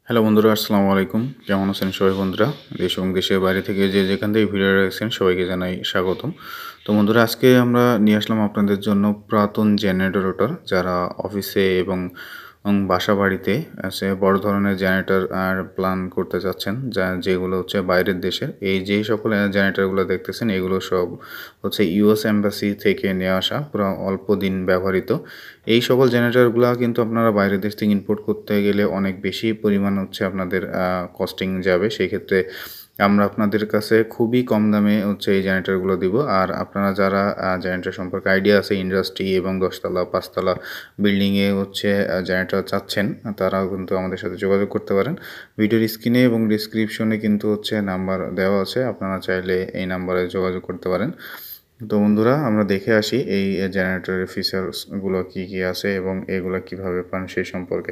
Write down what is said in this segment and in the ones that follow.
Hello বন্ধুরা, আসসালামু আলাইকুম। কেমন আছেন সবাই বন্ধুরা? দেশ এবং দেশের বাইরে থেকে যে যেখান থেকে ভিডিও দেখছেন সবাইকে জানাই স্বাগতম। তো বন্ধুরা, আজকে আমরা নিয়ে আসলাম আপনাদের জন্য পুরাতন জেনারেটর যারা অফিসে এবং বাসা বাড়িতে বড় ধরনের জেনারেটর প্ল্যান করতে চাচ্ছেন, যেগুলো হচ্ছে বাইরের দেশের। এই যে সকল জেনারেটরগুলো দেখতেছেন এগুলো সব হচ্ছে ইউএস এম্বাসি থেকে নিয়ে আসা, পুরো অল্প দিন ব্যবহৃত। এই সকল জেনারেটরগুলো কিন্তু আপনারা বাইরের দেশ থেকে ইম্পোর্ট করতে গেলে অনেক বেশি পরিমাণ হচ্ছে আপনাদের কস্টিং যাবে। সেই ক্ষেত্রে আমরা আপনাদের কাছে খুবই কম দামে হচ্ছে এই জেনারেটরগুলো দিব। আর আপনারা যারা জেনারেটর সম্পর্কে আইডিয়া আছে, ইন্ডাস্ট্রি এবং 10তলা 5তলা বিল্ডিংয়ে হচ্ছে জেনারেটর চাচ্ছেন, তারাও কিন্তু আমাদের সাথে যোগাযোগ করতে পারেন। ভিডিওর স্ক্রিনে এবং ডিসক্রিপশনে কিন্তু হচ্ছে নাম্বার দেওয়া আছে, আপনারা চাইলে এই নাম্বারে যোগাযোগ করতে পারেন। তো বন্ধুরা, আমরা দেখে আসি এই জেনারেটরের ফিচার্সগুলো কী কী আছে এবং এগুলো কিভাবে পান সেই সম্পর্কে।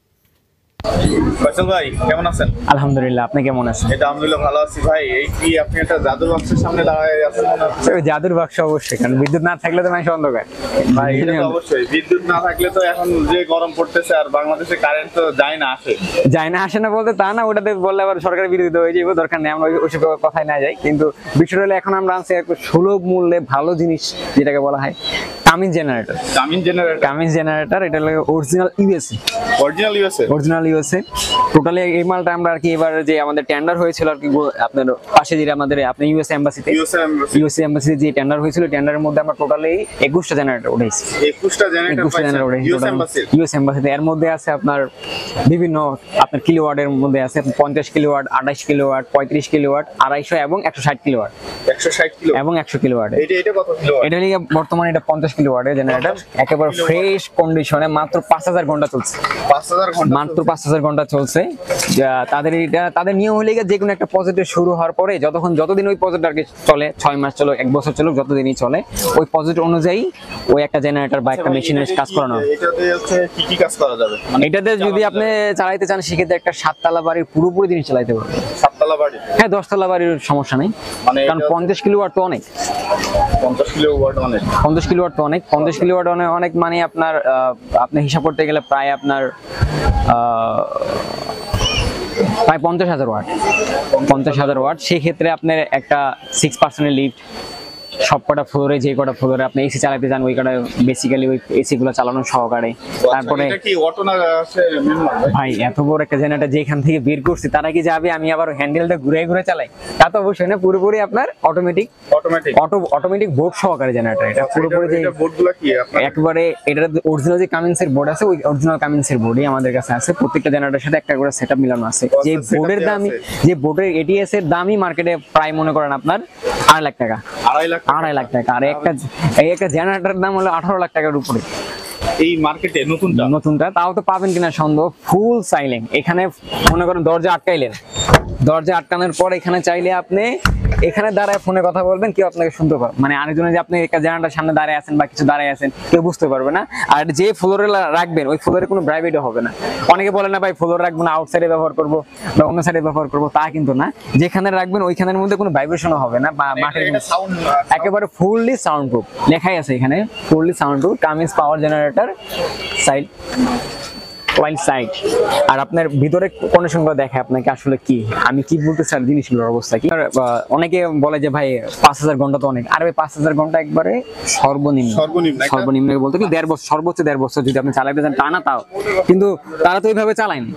ফয়সাল ভাই কেমন আছেন? আলহামদুলিল্লাহ, আপনি কেমন আছেন? এটা আলহামদুলিল্লাহ ভালো আছি ভাই। এই কি আপনি একটা জাদুর বাক্সের সামনে দাঁড়ায় আছেন মনে হচ্ছে? ওই জাদুর বাক্স অবশ্যই, কারণ বিদ্যুৎ না থাকলে তো মানুষ অন্ধকার। ভাই এটা তো অবশ্যই, বিদ্যুৎ না থাকলে তো এখন যে গরম পড়তেছে, আর বাংলাদেশে কারেন্ট তো যায় না আসে না বলতে তা না, ওটাতে বললে আবার সরকারের বিরোধিতা হয়ে যাবে, দরকার নেই, আমরা ওইসব কথায় না যাই। কিন্তু বিষয়টা হলো এখন আমরা আনছি একটু সুলভ মূল্যে ভালো জিনিস, যেটাকে বলা হয় কামিন জেনারেটর। কামিন জেনারেটর এটা হলো original USA. Original USA totally এই মালটা আমরা আর কি এবার যে আমাদের টেন্ডার হয়েছিল আর কি, আপনার পাশে যে আমাদের আপনি ইউএসএ এম্বাসিতে যে টেন্ডার হয়েছিল, টেন্ডারের মধ্যে আমরা টোটালি 21টা জেনারেটর উঠাইছি। 21টা জেনারেটর ইউএস এম্বাসিতে। এর মধ্যে আছে আপনার বিভিন্ন আপনার কিলোওয়াটের মধ্যে আছে 50 কিলোওয়াট, 28 কিলোওয়াট, 35 কিলোওয়াট, 250 এবং 160 কিলোওয়াট। 160 কিলো এবং 100 কিলোওয়াট। এটা কত কিলোওয়াট? এটা নিয়ে বর্তমানে এটা 50 কিলোওয়াটের জেনারেটর, একেবারে ফ্রেশ কন্ডিশনে, মাত্র 5000 ঘন্টা চলছে। 5000 ঘন্টা মাত্র 5000 ঘন্টা চলছে। তাদের নিয়ম হলে যে কোনো একটা প্রজেক্ট শুরু হওয়ার পরে যতদিন ওই প্রজেক্ট আর কি চলে, 6 মাস চলো, 1 বছর চলো, যতদিনই চলে, ওই প্রজেক্ট অনুযায়ী ওই একটা জেনারেটর বা একটা মেশিনের কাজ করানো। এটাতে হচ্ছে কি কাজ করা যাবে? এটাতে যদি আপনি চালাইতে চান সেক্ষেত্রে একটা 7তলা বাড়ির পুরোপুরি জিনিস চালাইতে পারবেন। 7তলা বাড়ি? হ্যাঁ, 10তলা বাড়ির সমস্যা নেই, কারণ 50 কিলোওয়াট তো অনেক। 50 কিলোওয়াট অনেক 50 কিলোওয়াট অনেক মানে আপনার আপনি হিসাব করতে গেলে প্রায় আপনার প্রায় 50,000 ওয়াট। 50,000 ওয়াট। সেক্ষেত্রে আপনার একটা 6% লিফট, সবকটা ফ্লোরে, যে কটা ফ্লোরে আপনি এসি চালাতে চান ওই কটা বেসিক্যালি ওই এসি গুলো চালানো সহকারে। তারপরে এটা কি অটো না আছে ম্যানুয়াল? ভাই এত বড় একটা জেনারেটর যেখান থেকে বের করছি তারা কি যাবে আমি আবার হ্যান্ডেলটা ঘুরে ঘুরে চালাই? তা তো অবশ্যই না, পুরোপুরি আপনার অটোমেটিক বোর্ড সহকারে জেনারেটর। এটা পুরোপুরি যে বোর্ডগুলো কি আপনার একবারে এটা অরিজিনাল যে কামিন্সের বোর্ড আছে, ওই অরিজিনাল কামিন্সের বোর্ডই আমাদের কাছে আছে। প্রত্যেকটা জেনারেটরের সাথে একটা করে সেটআপ মিলানো আছে। যে বোর্ডের দামই, যে বোর্ডের এটিএস এর দামই মার্কেটে প্রায় মনে করেন আপনার 2.5 লাখ টাকা। 2.5 লাখ টাকা। আর একটা জেনারেটরের দাম হলো 18 লাখ টাকার উপরে এই মার্কেটে। নতুনটা তাও তো পাবেন কিনা সন্দেহ। Full silent. এখানে মনে করেন দরজা আটকাইলেন, দরজা আটকানোর পর এখানে চাইলে আপনি এখানে দাঁড়ায় ফোনে কথা বলবেন, কেউ আপনাকে শুনতে পারবে, মানে আরেকজনে যে আপনি একটা জানালার সামনে দাঁড়ায় আছেন বা কিছু দাঁড়ায় আছেন কেউ বুঝতে পারবে না। আর যে ফ্লোরে রাখবেন ওই ফ্লোরে কোনো প্রাইভেটও হবে না। অনেকে বলে না ভাই ফ্লোর রাখবো না, আউটসাইডে ব্যবহার করবো বা অন্য সাইডে ব্যবহার করবো, তা কিন্তু না। যেখানে রাখবেন ওইখানের মধ্যে কোনো ভাইব্রেশনও হবে না বা মাঠের একেবারে ফুললি সাউন্ড প্রুফ। লেখাই আছে এখানে fully sound proof, Cummins power generator side side. আর আপনার ভিতরে কন্ডিশনগুলো দেখে আপনাকে আসলে কি আমি কি বলতে চাই জিনিসগুলোর অবস্থা কি। অনেকে বলে যে ভাই 5000 ঘন্টা তো অনেক। আর ভাই 5000 ঘন্টা একবারে সর্বনিম্ন বলতে কি 1.5 বছর, সর্বোচ্চ 1.5 বছর যদি আপনি চালাইতে চান তা না, তাও কিন্তু তারা তো ওইভাবে চালায়নি।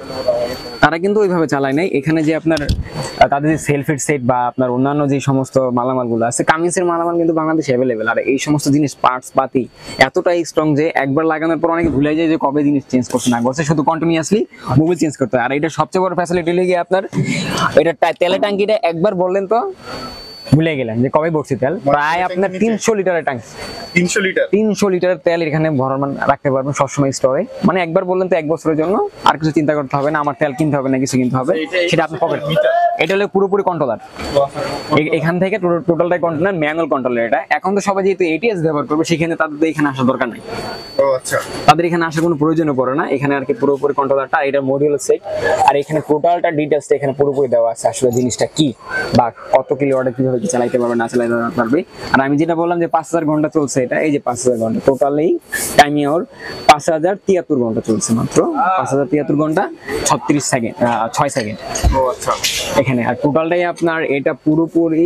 নাই। এখানে যে আপনার তাদের যে সেলফেড সেট বা আপনার অন্যান্য যে সমস্ত মালামালগুলো আছে, কামিন্সের মালামাল কিন্তু বাংলাদেশে অ্যাভেলেবেল। আর এই সমস্ত জিনিস পার্টস পাতি এতটাই স্ট্রং যে একবার লাগানোর পর অনেকে ভুলে যায় যে কবে জিনিস চেঞ্জ করছে না করছে, শুধু কন্টিনিউয়াসলি মোবিল চেঞ্জ করতে হয়। আর এটা সবচেয়ে বড় ফ্যাসিলিটি লেগে আপনার এটা তেলের ট্যাঙ্কিটা একবার বললেন তো ভুলে গেলেন যে কবে ভরছি তেল। প্রায় আপনার 300 লিটারের ট্যাঙ্ক, 300 লিটারের তেল এখানে ভরমান রাখতে পারবেন সবসময় স্টোরে। মানে একবার বললেন তো 1 বছরের জন্য, আর কিছু চিন্তা করতে হবে না, আমার তেল কিনতে হবে না, কিছু কিনতে হবে, সেটা আপনার পকেট। এটা হলো পুরোপুরি কন্ট্রোলার। এখান থেকে টোটালটাই কন্ট্রোলার, ম্যানুয়াল কন্ট্রোলার এটা। এখন তো সবাই যেহেতু এটিএস ব্যবহার করবে, সেখানে তাদের তো এখানে আসার দরকার নাই। ও আচ্ছা, তাদের এখানে আসার কোনো প্রয়োজনও পড়ে না। এখানে আর কি পুরোপুরি কন্ট্রোলারটা, এটা মডিউল সেট, আর এখানে টোটালটা ডিটেইলসটা এখানে পুরোপুরি দেওয়া আছে, আসলে জিনিসটা কি বা কত কিলোওয়াটে কিভাবে কি চালাইতে পারবে না চালাইতে পারবে। আর আমি যেটা বললাম যে 5000 ঘন্টা চলছে এটা, এই যে 5000 ঘন্টা টোটালি টাইমিং ওর 5073 ঘন্টা চলছে, মাত্র 5073 ঘন্টা 36 সেকেন্ড 6 সেকেন্ড। ও আচ্ছা, এখানে আর টোটালটাই আপনার এটা পুরোপুরি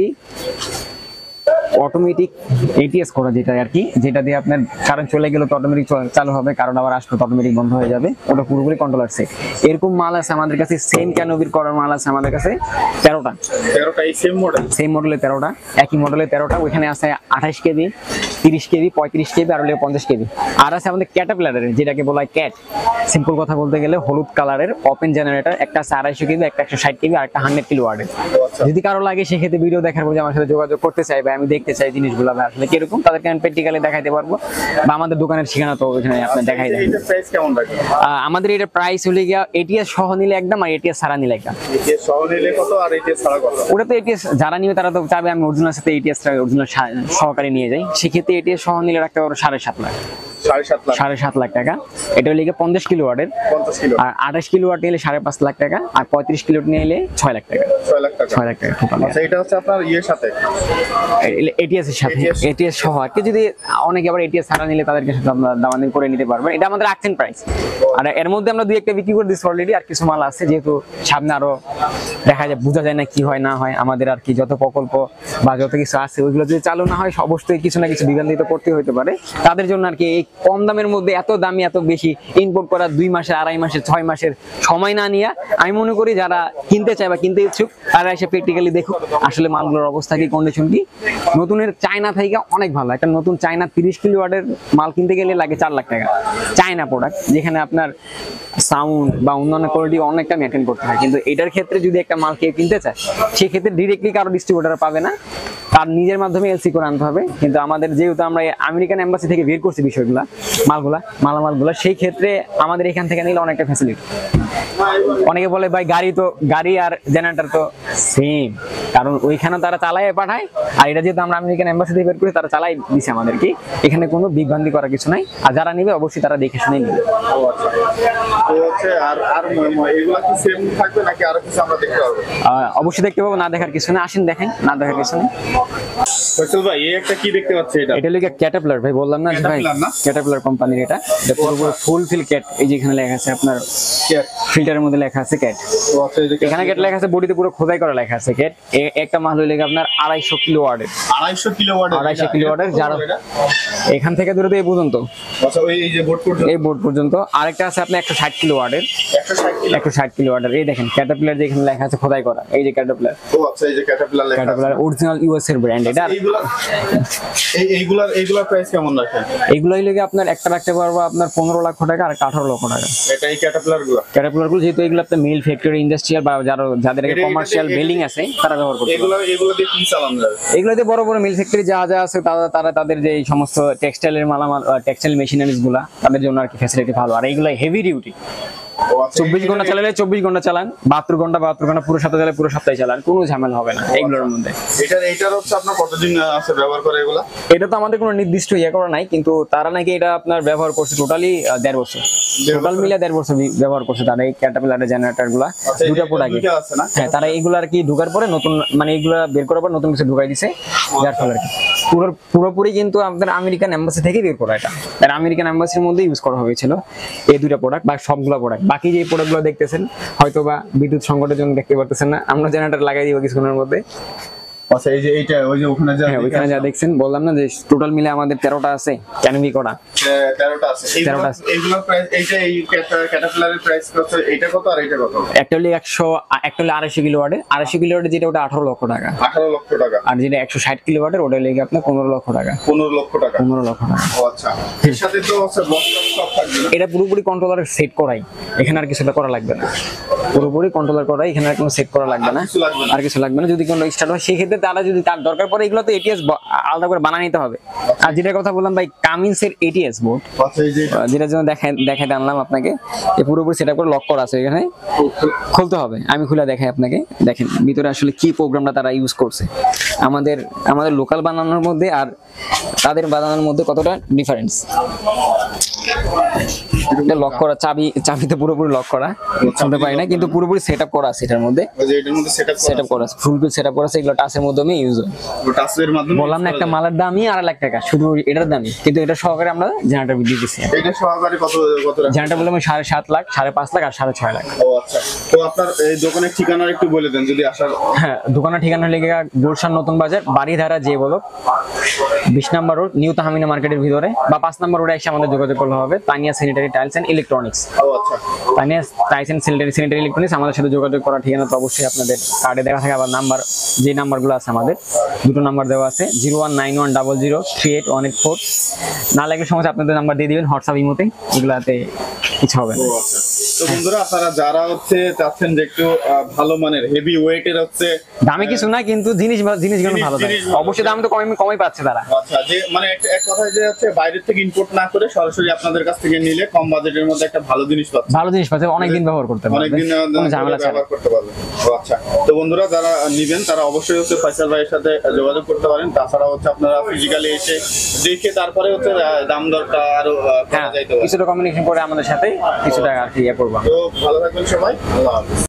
অটোমেটিক এটিএস করা, যেটা আর কি, যেটা দিয়ে আপনার কারেন্ট চলে গেলে তো অটোমেটিক চালু হবে, কারণ আবার আসলে অটোমেটিক বন্ধ হয়ে যাবে। ওটা পুরোপুরি কন্ট্রোলার সেট। এরকম মাল আছে আমাদের কাছে, সেম ক্যানোভির করার মাল আছে আমাদের কাছে 13টা। 13টা এই সেম মডেল? সেম মডেলে 13টা, একই মডেলে 13টা। ওইখানে আছে 28 কেবি, 30 কেবি, 35 কেবি, আর 50 কেবি। আর আছে আমাদের ক্যাটারপিলারের, যেটাকে বলা হয় ক্যাট। সিম্পল কথা বলতে গেলে হলুদ কালারের ওপেন জেনারেটর, একটা আছে 250 কেবি, একটা 160 কেবি, আর একটা 100 কিলোওয়াটের। যদি কারো লাগে সেক্ষেত্রে ভিডিও দেখার পর আমার সাথে যোগাযোগ করতে চাইবে, আমি দেখতে চাই জিনিসগুলো আসলে কিরকম, তাদেরকে আমি প্র্যাকটিক্যালি দেখাইতে পারবো, বা আমাদের দোকানের ঠিকানা তো ওখানে আপনি দেখাই দেন। এটা প্রাইস কেমন রাখেন? আমাদের এটা প্রাইস হলে গিয়া এটিএস সহ নিলে একদম, আর এটিএস ছাড়া নিলে একদম। এটিএস সহ নিলে কত আর এটিএস ছাড়া কত? ওটা তো এটিএস যারা নিবে তারা তো চাবে আমি অরিজিনাল সাথে এটিএস অরিজিনাল সহকারে নিয়ে যাই, সেক্ষেত্রে এটিএস সহ নিলে রাখতে পারবো 7.5 লাখ। 7.5 লাখ টাকা। এটা হলে 50 কিলোওয়াটের, 50 কিলো। আর 28 কিলোওয়াট নিলে 5.5 লাখ টাকা, আর 35 কিলোওয়াট নিলে 6 লাখ টাকা। 6 লাখ টাকা। 6 লাখ টাকা টোটাল। আচ্ছা, এটা হচ্ছে আপনার ইয়ের সাথে, এটিএস এর সাথে, এটিএস সহ আর কি। যদি অনেকে আবার এটিএস ছাড়া নিলে তাদেরকে সাথে আমরা দামাদামি করে নিতে পারবেন। এটা আমাদের রাখছেন প্রাইস, আর এর মধ্যে আমরা দুই একটা বিক্রি করে দিচ্ছি অলরেডি, আর কিছু মাল আছে, যেহেতু সামনে আরো দেখা যায়, বোঝা যায় না কি হয় না হয়। আমাদের আর কি যত প্রকল্প বা যত কিছু আছে ওইগুলো যদি চালু না হয়, অবশ্যই কিছু না কিছু বিভ্রান্তিত করতে হতে পারে। তাদের জন্য আর কি এই কম দামের মধ্যে এত দামি এত বেশি ইম্পোর্ট করা 2 মাসের 2.5 মাসের 6 মাসের সময় না নিয়ে, আমি মনে করি যারা কিনতে চায় বা কিনতে ইচ্ছুক তারা এসে প্র্যাকটিক্যালি দেখুক আসলে মালগুলোর অবস্থা কি, কন্ডিশন কি। নতুনের চায়না থেকে অনেক ভালো। একটা নতুন চায়না 30 কিলোওয়াটের মাল কিনতে গেলে লাগে 4 লাখ টাকা, চায়না প্রোডাক্ট, যেখানে আপনার সাউন্ড বা অন্যান্য কোয়ালিটি অনেকটা মেনটেন করতে হয়। কিন্তু এটার ক্ষেত্রে যদি একটা মাল কেউ কিনতে চায়, সেক্ষেত্রে ডিরেক্টলি কারো ডিস্ট্রিবিউটার পাবে না, তার নিজের মাধ্যমে এলসি করে আনতে হবে। কিন্তু আমাদের যেহেতু আমরা আমেরিকান এম্বাসি থেকে বের করছি বিষয়গুলা, মালামালগুলা, সেই ক্ষেত্রে আমাদের এখান থেকে নিলে অনেকটা ফ্যাসিলিটি। অনেকে বলে ভাই গাড়ি আর জেনারেটর তো সেম, কারণ ওইখানে তারা চালায় পাঠায়, আর এটা যেহেতু আমরা আমেরিকান এম্বাসি থেকে বের করি, তারা চালাই দিছে আমাদেরকে। এখানে কোনো বিভ্রান্তি করার কিছু নাই, আর যারা নিবে অবশ্যই তারা দেখে শুনে নিবে। তো হচ্ছে আর এগুলা কি সেম থাকবে নাকি আরো কিছু আমরা দেখতে পারবো? অবশ্যই দেখতে পাবো, না দেখার কিছু নেই। আসেন দেখেন, না দেখার কিছু নেই। ফয়সাল ভাই, এই একটা কি দেখতে পাচ্ছি? এটা হলো ক্যাটারপিলার ভাই, বললাম না যে ভাই ক্যাটারপিলার কোম্পানির এটা পুরোপুরি ফুল ফিল ক্যাট। এই যে এখানে লেখা আছে আপনার ফিল্টারের মধ্যে লেখা আছে ক্যাট, এখানে ক্যাট লেখা আছে, বডিতে পুরো খোদাই করা লেখা আছে ক্যাট। একটা মাল হইলে আপনার 250 কিলোওয়াটের, 250 কিলোওয়াটের, যারা এখান থেকে দূরে এই পর্যন্ত, আচ্ছা এই যে বোর্ড পর্যন্ত। আরেকটা আছে আপনার 160 কিলোওয়াটের, 160 কিলোওয়াটের। এই দেখেন ক্যাটারপিলার যে এখানে লেখা আছে খোদাই করা, এই যে ক্যাটারপিলার। ও আচ্ছা, এই যে ক্যাটারপিলার লেখা আছে, ক্যাটারপিলার অরিজিনাল ইউএস এর ব্র্যান্ড এটা। এইগুলার প্রাইস কেমন রাখেন? এগুলো হইলে আপনার একটা রাখতে পারবো আপনার 15 লাখ টাকা, আর 18 লক্ষ টাকা। এটা এই ক্যাটারপিলার গুলো যেহেতু এগুলো আপনার মিল ফ্যাক্টরি, ইন্ডাস্ট্রিয়াল বা যাদের কমার্শিয়াল বিল্ডিং আছে তারা ব্যবহার করতে পারে। এগুলো দিয়ে কি চালানো যাবে? এগুলো দিয়ে বড় বড় মিল ফ্যাক্টরি যা আছে তারা তাদের যে সমস্ত টেক্সটাইলের মালামাল, টেক্সটাইল মেশিনারিজ গুলা, তাদের জন্য আর কি ফ্যাসিলিটি ভালো। আর এগুলো হেভি ডিউটি, 24 ঘন্টা চালালে 24 ঘন্টা চালান, 72 ঘন্টা পুরো সপ্তাহ চালালে পুরো সপ্তাহে চালান, কোনো ঝামেলা হবে না এগুলোর মধ্যে। এটার হচ্ছে আপনার কতদিন আছে ব্যবহার করে এগুলা? এটা তো আমাদের কোনো নির্দিষ্ট করা নাই, কিন্তু তারা নাকি এটা আপনার ব্যবহার করছে টোটালি 1.5 বছর, টোটাল মিলে 1.5 বছর ব্যবহার করছে তারা এই ক্যাটারপিলারের জেনারেটর গুলা। দুটো প্রোডাক্ট, হ্যাঁ, তারা এইগুলো আর কি ঢোকার পরে নতুন, মানে এইগুলা বের করার পর নতুন কিছু ঢুকাই দিছে, যার ফলে আর কি পুরোপুরি কিন্তু আপনাদের আমেরিকান এম্বাসি থেকে বের করা। এটা আমেরিকান এম্বাসির মধ্যে ইউজ করা হয়েছিল এই দুটো প্রোডাক্ট, বা সবগুলো প্রোডাক্ট। বাকি যে প্রোডাক্টগুলো দেখতেছেন হয়তো বা বিদ্যুৎ সংকটের জন্য দেখতে পারতেছেন না, আমরা জেনারেটর লাগাই দিব কিছুক্ষণের মধ্যে। আচ্ছা, এই যে এইটা ওই যে ওখানে যা দেখছেন, বললাম না যে টোটাল মিলে আমাদের 13টা আছে ক্যানোভি করা, 13টা আছে। এইগুলোর প্রাইস, এইটা এই ক্যাটারপিলারের প্রাইস কত? এইটা কত আর এইটা কত? একটা হলো 100, একটা হলো 250 কিলোওয়াটের, 250 কিলোওয়াটের যেটা ওটা 18 লক্ষ টাকা, 18 লক্ষ টাকা। আর যেটা 160 কিলোওয়াটের ওটা লেগে আপনার 15 লক্ষ টাকা, 15 লক্ষ টাকা। 15 লক্ষ টাকা। ও আচ্ছা, এর সাথে তো আছে বক্স সব থাকবে না? এটা পুরোপুরি কন্ট্রোলারের সেট করাই, এখানে আর কিছুটা করা লাগবে না, পুরোপুরি কন্ট্রোলার করাই, এখানে আর কোনো সেট করা লাগবে না, আর কিছু লাগবে না। যদি কোনো স্টার্ট হয় সেই ক্ষেত্রে তারা যদি তার দরকার পড়ে এগুলো তো এটিএস আলাদা করে বানিয়ে নিতে হবে। আর যেটার কথা বললাম ভাই কামিন্সের এটিএস বোর্ড, আচ্ছা এই যে যেটার জন্য দেখাতে আনলাম আপনাকে, এই পুরোপুরি সেটআপ করে লক করা আছে, এখানে খুলতে হবে। আমি খুলে দেখাই আপনাকে, দেখেন ভিতরে আসলে কি প্রোগ্রামটা তারা ইউজ করছে, আমাদের লোকাল বানানোর মধ্যে আর তাদের বানানোর মধ্যে কতটা ডিফারেন্স। এটা লক করা, চাবিতে পুরোপুরি লক করা, শুনতে পারি না, কিন্তু পুরোপুরি সেটআপ করা আছে এটার মধ্যে, ওই যে এটার মধ্যে সেটআপ করা আছে, ফুল সেটআপ করা আছে। এগুলো টাচের মাধ্যমে ইউজ হয়। টাচের মাধ্যমে বললাম না একটা মালের দামই 2.5 লাখ টাকা, শুধু এটার দামই, কিন্তু এটা সহকারে আমরা জেনারেটর দিয়ে দিচ্ছি। এটা সহকারে কত টাকা? জেনারেটর বললাম 7.5 লাখ, 5.5 লাখ আর 6.5 লাখ। ও আচ্ছা, তো আপনার এই দোকানের ঠিকানা একটু বলে দেন যদি আসার। হ্যাঁ, দোকানের ঠিকানা লেগে গুলশান নতুন বাজার, বাড়িধারা যে বলো 20 নম্বর রোড, নিউ তাহমিনা মার্কেটের ভিতরে, বা 5 নম্বর রোডে এসে আমাদের যোগাযোগ করলে হবে। Tania sanitary tiles and electronics. ও আচ্ছা, Tania tiles and sanitary electronics, আমাদের সাথে যোগাযোগ করার ঠিকানা তো অবশ্যই আপনাদের কার্ডে দেওয়া থাকে। আবার নাম্বার, যে নাম্বারগুলো আছে আমাদের, দুটো নাম্বার দেওয়া আছে, 019100381884। না লাগলে সমস্যা, আপনাদের নাম্বার দিয়ে দিবেন হোয়াটসঅ্যাপ ইমোতে, এগুলাতে কিছু হবে না। ও আচ্ছা। তো বন্ধুরা আপনারা যারা চাচ্ছেন যে একটু ভালো মানের হেভি ওয়েটের দামে কিছু না, কিন্তু জিনিসগুলো ভালো থাকে, অবশ্যই দাম তো কমই পাচ্ছে তারা। আচ্ছা, যে মানে এক কথায় যে বাইরের থেকে ইম্পোর্ট না করে সরাসরি আপনাদের কাছ থেকে নিলে কম বাজেটের মধ্যে একটা ভালো জিনিস পাচ্ছে, অনেকদিন ব্যবহার করতে পারবে, অনেকদিন কোনো ঝামেলা ছাড়া ব্যবহার করতে পারবে। ও আচ্ছা, তো বন্ধুরা যারা নিবেন তারা অবশ্যই ফয়সাল ভাইয়ের সাথে যোগাযোগ করতে পারেন। তাছাড়া আপনারা ফিজিক্যালি এসে দেখে তারপরে দাম দরটা আরো করা যাইতে পারে। কিছুটা কমিউনিকেশন করে আমাদের সাথে কিছুটা আর কি ইয়ে করবো। তো ভালো থাকবেন সবাই, আল্লাহ হাফেজ।